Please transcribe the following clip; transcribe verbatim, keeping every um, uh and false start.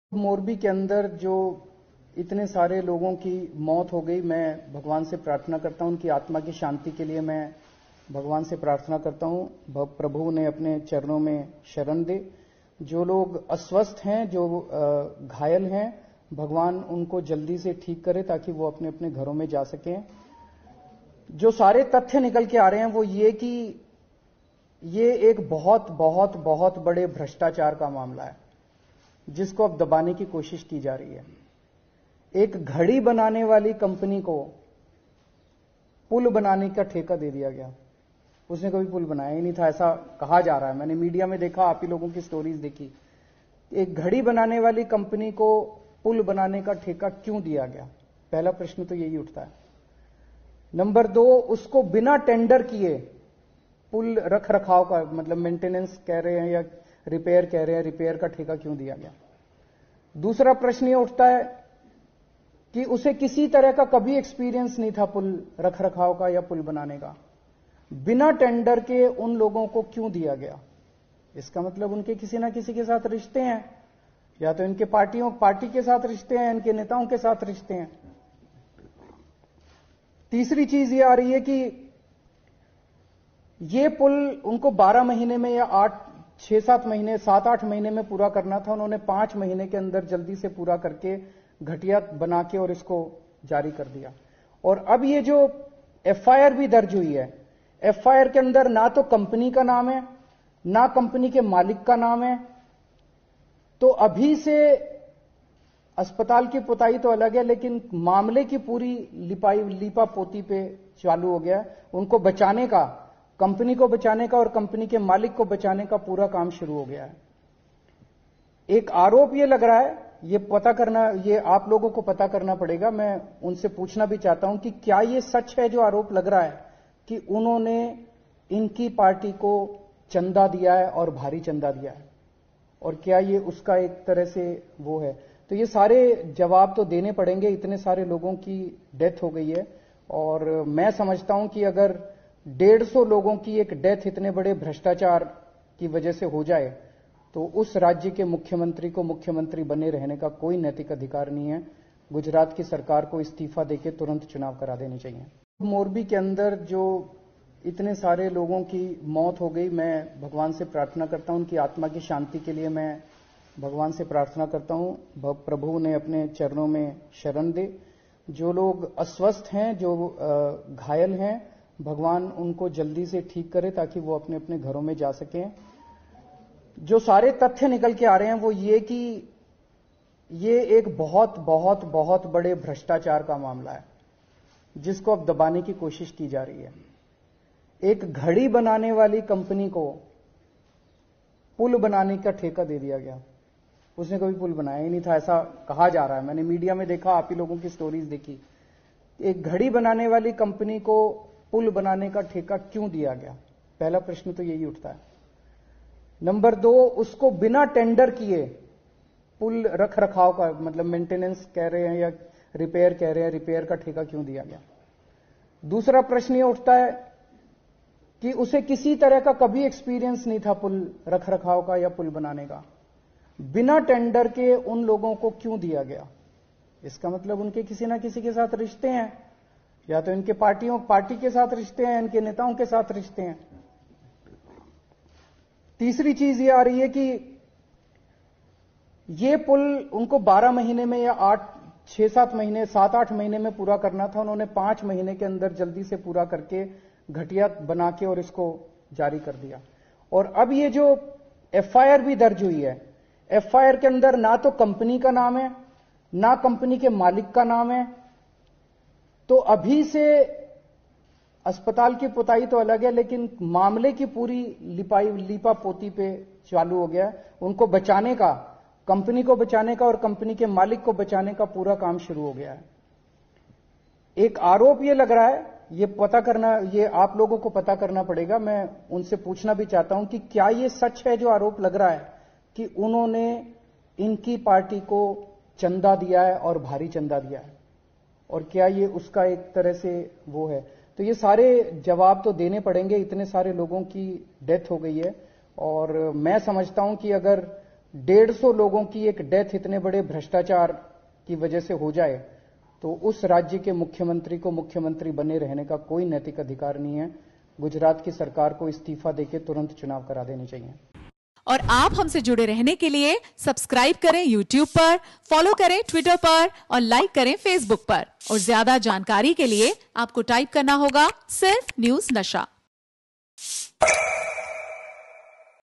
मोरबी के अंदर जो इतने सारे लोगों की मौत हो गई, मैं भगवान से प्रार्थना करता हूं उनकी आत्मा की शांति के लिए। मैं भगवान से प्रार्थना करता हूं प्रभु उन्हें अपने चरणों में शरण दे। जो लोग अस्वस्थ हैं, जो घायल हैं, भगवान उनको जल्दी से ठीक करे ताकि वो अपने अपने घरों में जा सकें। जो सारे तथ्य निकल के आ रहे हैं वो ये कि ये एक बहुत बहुत बहुत बड़े भ्रष्टाचार का मामला है जिसको अब दबाने की कोशिश की जा रही है। एक घड़ी बनाने वाली कंपनी को पुल बनाने का ठेका दे दिया गया। उसने कभी पुल बनाया ही नहीं था, ऐसा कहा जा रहा है। मैंने मीडिया में देखा, आप ही लोगों की स्टोरीज देखी। एक घड़ी बनाने वाली कंपनी को पुल बनाने का ठेका क्यों दिया गया? पहला प्रश्न तो यही उठता है। नंबर दो, उसको बिना टेंडर किए पुल रख रखाव का, मतलब मेंटेनेंस कह रहे हैं या रिपेयर कह रहे हैं, रिपेयर का ठेका क्यों दिया गया? दूसरा प्रश्न यह उठता है कि उसे किसी तरह का कभी एक्सपीरियंस नहीं था पुल रख रखाव का या पुल बनाने का। बिना टेंडर के उन लोगों को क्यों दिया गया? इसका मतलब उनके किसी ना किसी के साथ रिश्ते हैं, या तो इनके पार्टियों पार्टी के साथ रिश्ते हैं, इनके नेताओं के साथ रिश्ते हैं। तीसरी चीज ये आ रही है कि ये पुल उनको बारह महीने में या आठ छह सात महीने सात आठ महीने में पूरा करना था। उन्होंने पांच महीने के अंदर जल्दी से पूरा करके घटिया बना के और इसको जारी कर दिया। और अब ये जो एफआईआर भी दर्ज हुई है, एफआईआर के अंदर ना तो कंपनी का नाम है, ना कंपनी के मालिक का नाम है। तो अभी से अस्पताल की पुताई तो अलग है, लेकिन मामले की पूरी लिपाई लीपा पोती पे चालू हो गया। उनको बचाने का, कंपनी को बचाने का और कंपनी के मालिक को बचाने का पूरा काम शुरू हो गया है। एक आरोप यह लग रहा है, ये पता करना, ये आप लोगों को पता करना पड़ेगा। मैं उनसे पूछना भी चाहता हूं कि क्या ये सच है जो आरोप लग रहा है कि उन्होंने इनकी पार्टी को चंदा दिया है और भारी चंदा दिया है, और क्या ये उसका एक तरह से वो है? तो ये सारे जवाब तो देने पड़ेंगे। इतने सारे लोगों की डेथ हो गई है, और मैं समझता हूं कि अगर डेढ़ सौ लोगों की एक डेथ इतने बड़े भ्रष्टाचार की वजह से हो जाए तो उस राज्य के मुख्यमंत्री को मुख्यमंत्री बने रहने का कोई नैतिक अधिकार नहीं है। गुजरात की सरकार को इस्तीफा देकर तुरंत चुनाव करा देने चाहिए। मोरबी के अंदर जो इतने सारे लोगों की मौत हो गई, मैं भगवान से प्रार्थना करता हूं उनकी आत्मा की शांति के लिए। मैं भगवान से प्रार्थना करता हूं प्रभु उन्हें अपने चरणों में शरण दे। जो लोग अस्वस्थ हैं, जो घायल हैं, भगवान उनको जल्दी से ठीक करे ताकि वो अपने अपने घरों में जा सकें। जो सारे तथ्य निकल के आ रहे हैं वो ये कि ये एक बहुत बहुत बहुत बड़े भ्रष्टाचार का मामला है जिसको अब दबाने की कोशिश की जा रही है। एक घड़ी बनाने वाली कंपनी को पुल बनाने का ठेका दे दिया गया। उसने कभी पुल बनाया ही नहीं था, ऐसा कहा जा रहा है। मैंने मीडिया में देखा, आप ही लोगों की स्टोरीज देखी। एक घड़ी बनाने वाली कंपनी को पुल बनाने का ठेका क्यों दिया गया? पहला प्रश्न तो यही उठता है। नंबर दो, उसको बिना टेंडर किए पुल रख रखाव का, मतलब मेंटेनेंस कह रहे हैं या रिपेयर कह रहे हैं, रिपेयर का ठेका क्यों दिया गया? दूसरा प्रश्न यह उठता है कि उसे किसी तरह का कभी एक्सपीरियंस नहीं था पुल रख रखाव का या पुल बनाने का। बिना टेंडर के उन लोगों को क्यों दिया गया? इसका मतलब उनके किसी ना किसी के साथ रिश्ते हैं, या तो इनके पार्टियों पार्टी के साथ रिश्ते हैं, इनके नेताओं के साथ रिश्ते हैं। तीसरी चीज ये आ रही है कि ये पुल उनको बारह महीने में या आठ छह सात महीने सात आठ महीने में पूरा करना था। उन्होंने पांच महीने के अंदर जल्दी से पूरा करके घटिया बना के और इसको जारी कर दिया। और अब ये जो एफआईआर भी दर्ज हुई है, एफआईआर के अंदर ना तो कंपनी का नाम है, ना कंपनी के मालिक का नाम है। तो अभी से अस्पताल की पुताई तो अलग है, लेकिन मामले की पूरी लिपाई लीपा पोती पे चालू हो गया। उनको बचाने का, कंपनी को बचाने का और कंपनी के मालिक को बचाने का पूरा काम शुरू हो गया है। एक आरोप यह लग रहा है, ये पता करना, ये आप लोगों को पता करना पड़ेगा। मैं उनसे पूछना भी चाहता हूं कि क्या ये सच है जो आरोप लग रहा है कि उन्होंने इनकी पार्टी को चंदा दिया है और भारी चंदा दिया है, और क्या ये उसका एक तरह से वो है? तो ये सारे जवाब तो देने पड़ेंगे। इतने सारे लोगों की डेथ हो गई है, और मैं समझता हूं कि अगर डेढ़ सौ लोगों की एक डेथ इतने बड़े भ्रष्टाचार की वजह से हो जाए तो उस राज्य के मुख्यमंत्री को मुख्यमंत्री बने रहने का कोई नैतिक अधिकार नहीं है। गुजरात की सरकार को इस्तीफा देकर तुरंत चुनाव करा देने चाहिए। और आप हमसे जुड़े रहने के लिए सब्सक्राइब करें यूट्यूब पर, फॉलो करें ट्विटर पर और लाइक करें फेसबुक पर। और ज्यादा जानकारी के लिए आपको टाइप करना होगा सिर्फ न्यूज नशा।